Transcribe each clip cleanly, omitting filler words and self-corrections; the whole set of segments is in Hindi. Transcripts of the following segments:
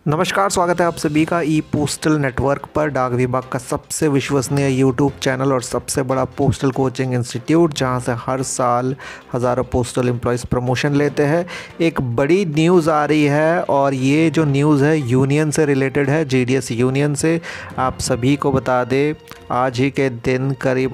नमस्कार, स्वागत है आप सभी का ई पोस्टल नेटवर्क पर। डाक विभाग का सबसे विश्वसनीय यूट्यूब चैनल और सबसे बड़ा पोस्टल कोचिंग इंस्टीट्यूट, जहां से हर साल हज़ारों पोस्टल एम्प्लॉयज़ प्रमोशन लेते हैं। एक बड़ी न्यूज़ आ रही है और ये जो न्यूज़ है यूनियन से रिलेटेड है, जीडीएस यूनियन से। आप सभी को बता दें, आज ही के दिन करीब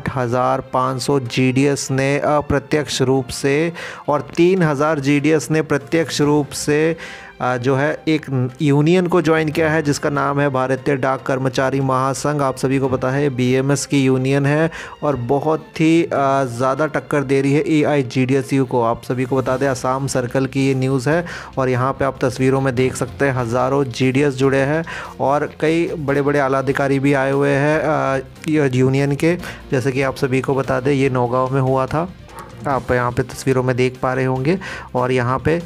8,500 जीडीएस ने अप्रत्यक्ष रूप से और 3,000 जीडीएस ने प्रत्यक्ष रूप से जो है एक यूनियन को ज्वाइन किया है, जिसका नाम है भारतीय डाक कर्मचारी महासंघ। आप सभी को पता है बीएमएस की यूनियन है और बहुत ही ज़्यादा टक्कर दे रही है एआईजीडीएसयू को। आप सभी को बता दें, असम सर्कल की ये न्यूज़ है और यहाँ पे आप तस्वीरों में देख सकते हैं हज़ारों जीडीएस जुड़े हैं और कई बड़े बड़े आला अधिकारी भी आए हुए हैं यूनियन के। जैसे कि आप सभी को बता दें, ये नौगांव में हुआ था, आप यहाँ पे तस्वीरों में देख पा रहे होंगे। और यहाँ पे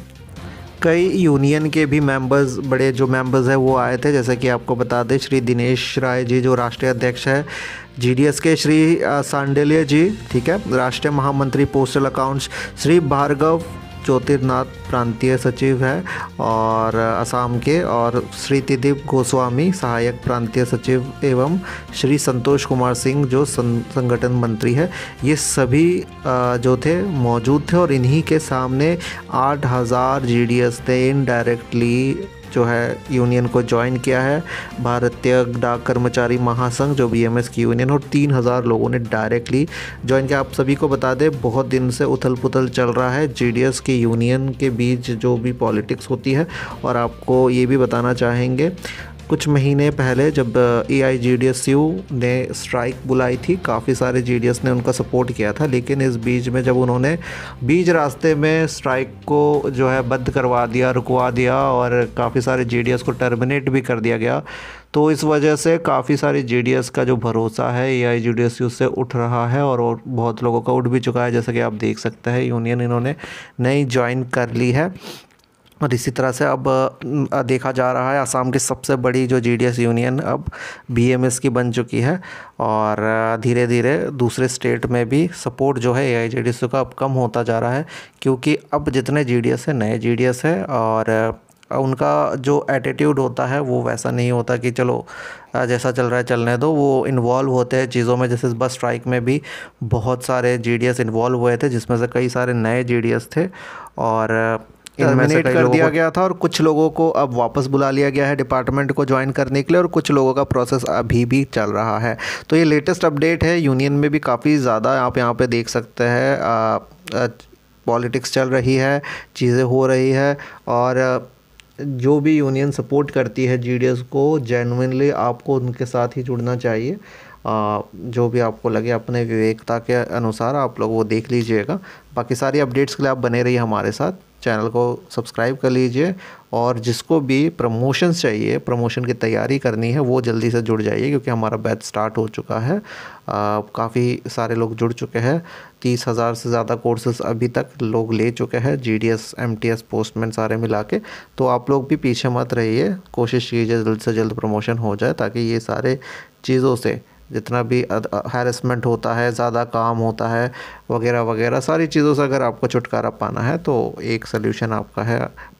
कई यूनियन के भी मेंबर्स, बड़े जो मेंबर्स हैं वो आए थे। जैसे कि आपको बता दें, श्री दिनेश राय जी जो राष्ट्रीय अध्यक्ष है जीडीएस के, श्री सांडेलिया जी, ठीक है, राष्ट्रीय महामंत्री पोस्टल अकाउंट्स श्री भार्गव ज्योतिर्नाथ प्रांतीय सचिव है और असम के, और श्री त्रिदीप गोस्वामी सहायक प्रांतीय सचिव, एवं श्री संतोष कुमार सिंह जो संगठन मंत्री है। ये सभी जो थे मौजूद थे और इन्हीं के सामने 8,000 जीडीएस ने इनडायरेक्टली जो है यूनियन को ज्वाइन किया है, भारतीय डाक कर्मचारी महासंघ जो बीएमएस की यूनियन, और 3,000 लोगों ने डायरेक्टली ज्वाइन किया। आप सभी को बता दें, बहुत दिन से उथल पुथल चल रहा है जीडीएस की यूनियन के बीच जो भी पॉलिटिक्स होती है। और आपको ये भी बताना चाहेंगे, कुछ महीने पहले जब एआईजीडीएसयू ने स्ट्राइक बुलाई थी, काफ़ी सारे जीडीएस ने उनका सपोर्ट किया था, लेकिन इस बीच में जब उन्होंने बीच रास्ते में स्ट्राइक को जो है बंद करवा दिया, रुकवा दिया और काफ़ी सारे जीडीएस को टर्मिनेट भी कर दिया गया, तो इस वजह से काफ़ी सारे जीडीएस का जो भरोसा है एआईजीडीएसयू से उठ रहा है और बहुत लोगों का उठ भी चुका है। जैसा कि आप देख सकते हैं, यूनियन इन्होंने नई ज्वाइन कर ली है। और इसी तरह से अब देखा जा रहा है, असम की सबसे बड़ी जो जीडीएस यूनियन अब बीएमएस की बन चुकी है और धीरे धीरे दूसरे स्टेट में भी सपोर्ट जो है एआईजीडीएस का अब कम होता जा रहा है, क्योंकि अब जितने जीडीएस है नए जीडीएस है और उनका जो एटीट्यूड होता है वो वैसा नहीं होता कि चलो जैसा चल रहा है चलने दो। वो इन्वॉल्व होते हैं चीज़ों में। जैसे इस बस स्ट्राइक में भी बहुत सारे जीडीएस इन्वॉल्व हुए थे, जिसमें से कई सारे नए जीडीएस थे और टर्मिनेट कर दिया गया था और कुछ लोगों को अब वापस बुला लिया गया है डिपार्टमेंट को ज्वाइन करने के लिए, और कुछ लोगों का प्रोसेस अभी भी चल रहा है। तो ये लेटेस्ट अपडेट है। यूनियन में भी काफ़ी ज़्यादा आप यहाँ पे देख सकते हैं पॉलिटिक्स चल रही है, चीज़ें हो रही है। और जो भी यूनियन सपोर्ट करती है जीडीएस को, जेन्युइनली आपको उनके साथ ही जुड़ना चाहिए। जो भी आपको लगे अपने विवेकता के अनुसार आप लोग वो देख लीजिएगा। बाकी सारी अपडेट्स के लिए आप बने रहिए हमारे साथ, चैनल को सब्सक्राइब कर लीजिए। और जिसको भी प्रमोशंस चाहिए, प्रमोशन की तैयारी करनी है, वो जल्दी से जुड़ जाइए, क्योंकि हमारा बैच स्टार्ट हो चुका है। काफ़ी सारे लोग जुड़ चुके हैं, 30,000 से ज़्यादा कोर्सेज़ अभी तक लोग ले चुके हैं, जीडीएस एमटीएस पोस्टमैन सारे मिला के। तो आप लोग भी पीछे मत रहिए, कोशिश कीजिए जल्द से जल्द प्रमोशन हो जाए, ताकि ये सारे चीज़ों से जितना भी हैरेसमेंट होता है, ज़्यादा काम होता है वगैरह वगैरह, सारी चीज़ों से अगर आपको छुटकारा पाना है तो एक सल्यूशन आपका है